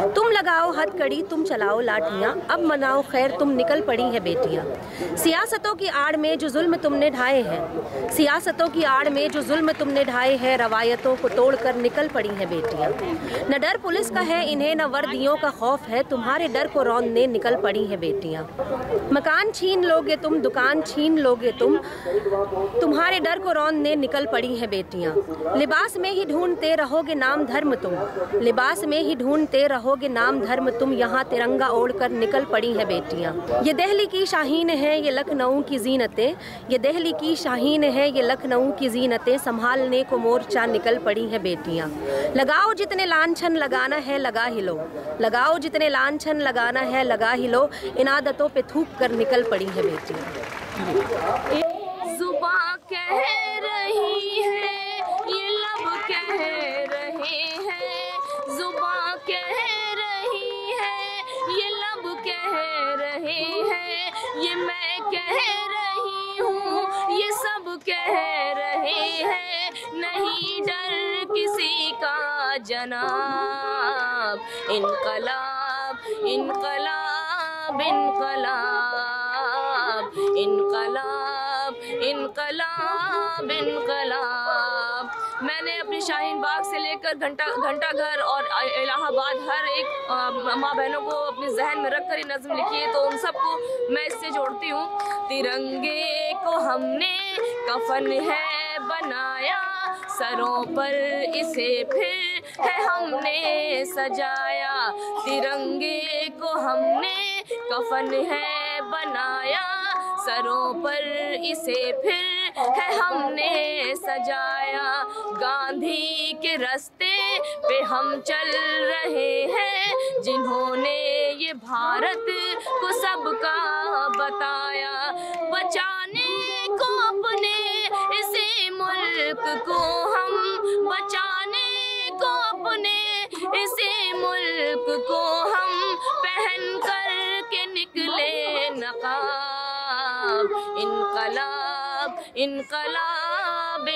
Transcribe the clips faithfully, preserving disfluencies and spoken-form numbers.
تم لگاؤ ہتھ کڑی تم چلاؤ لاٹھیاں، اب مناؤ خیر تم نکل پڑی ہیں بیٹیاں۔ سیاستوں کی آڑ میں جو ظلم تم نے ڈھائے ہیں، سیاستوں کی آڑ میں جو ظلم تم نے ڈھائے ہیں، روایتوں کو توڑ کر نکل پڑی ہیں بیٹیاں۔ نہ ڈر پولیس کا ہے انہیں نہ وردیوں کا خوف ہے، تمہارے ڈر کو روندنے نکل پڑی ہیں بیٹیاں۔ مکان چھین لوگے تم دکان چھین لوگے تم، تمہارے ڈر کو روندنے نکل پڑی ہیں بیٹیاں۔ لباس میں ہی ڈھونڈتے رہو گے نام دھرم تم، لباس میں ہی ڈھونڈتے رہو گے نام دھرم تم، یہاں ترنگا اوڑھ کر نکل پڑی ہیں بیٹیاں۔ یہ دہلی کی شاہین ہے یہ لکھنؤ کی زینتیں، یہ دہلی کی شاہین ہے یہ لکھنؤ کی زینتیں، سنبھالنے کو مورچہ نکل پڑی ہیں بیٹیاں۔ لگاؤ جتنے لانچھن لگانا ہے لگا ہی لو، لگاؤ جتنے لانچھن لگانا ہے لگا ہی لو، ان عادتوں پہ تھوک کر نکل پڑی ہیں بیٹیاں۔ زباں کہہ رہی ہے یہ لب کہہ رہے ہیں، زباں کہہ رہی ہے یہ لب کہہ رہے ہیں، یہ میں کہہ رہی ہوں یہ سب کہہ رہے ہیں، نہیں ڈر کسی کا جناب۔ انقلاب انقلاب انقلاب انقلاب انقلاب انقلاب۔ میں نے اپنی شاہین باغ سے لے کر گھنٹہ گھنٹہ گھر اور الہ آباد ہر ایک ماں بہنوں کو اپنے ذہن میں رکھ کر یہ نظم لکھی ہے، تو ان سب کو میں اس سے جوڑتی ہوں۔ ترنگے کو ہم نے کفن ہے بنایا، سروں پر اسے پھر ہے ہم نے سجایا، ترنگے کو ہم نے کفن ہے بنایا، سروں پر اسے پھر ہے ہم نے سجایا، گاندھی کے راستے پہ ہم چل رہے ہیں، جنہوں نے یہ بھارت کو سب کا بتایا، بچانے کو اپنے اسی ملک کو ہم، بچانے کو اپنے اسی ملک کو ہم، پہن کر کے نکلے نقاب۔ انقلاب انقلاب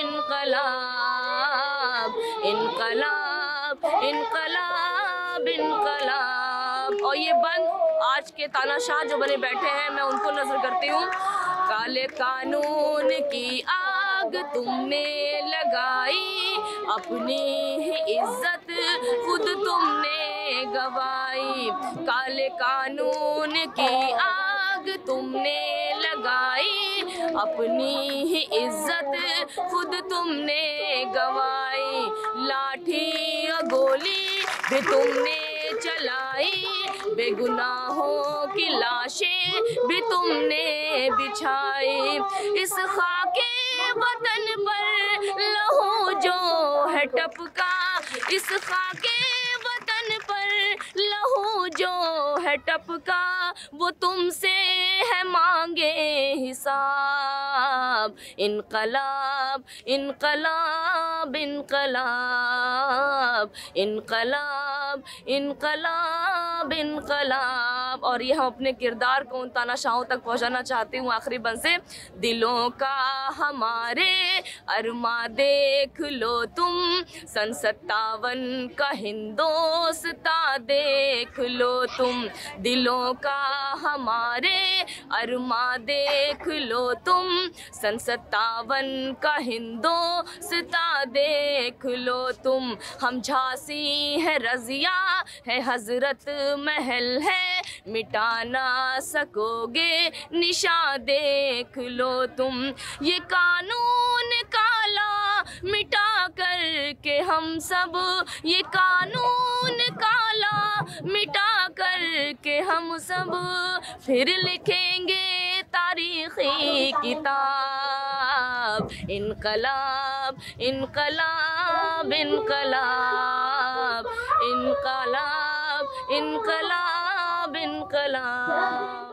انقلاب انقلاب انقلاب انقلاب۔ اور یہ بند آج کے تانا شاہ جو بنے بیٹھے ہیں میں ان کو نظر کرتی ہوں۔ کالے قانون کی آگ تم نے لگائی، اپنی ہی عزت خود تم نے گوائی، کالے قانون کی آگ تم نے لگائی، اپنی ہی عزت خود تم نے گوائی، لاٹھی اور گولی بھی تم نے چلائی، بے گناہوں کی لاشیں بھی تم نے بچھائی، اس خاک وطن پر لہو جو ہے ٹپکا، اس خاک وطن پر لہو جو ہے ٹپکا، وہ تم سے ہے مانگے حساب۔ انقلاب انقلاب انقلاب انقلاب انقلاب انقلاب۔ اور یہ ہم اپنے کردار کو ان تانا شاہوں تک پہنچانا چاہتی ہوں آخری بند سے۔ دلوں کا ہمارے ارماں دیکھ لو تم، سن ستاون کا ہندوستاں دیکھ لو تم، دلوں کا ہمارے ارماں دیکھ لو تم، سن ستاون کا ہندوستاں دیکھ لو تم، ہم جھانسی ہے رضیہ ہے حضرت محل ہے، مٹا نہ سکو گے نشاں دیکھ لو تم، یہ قانون کالا مٹا کر کے ہم سب، یہ قانون کالا مٹا کر کے ہم سب، پھر لکھیں گے تاریخی کتاب۔ انقلاب انقلاب انقلاب انقلاب انقلاب انقلاب۔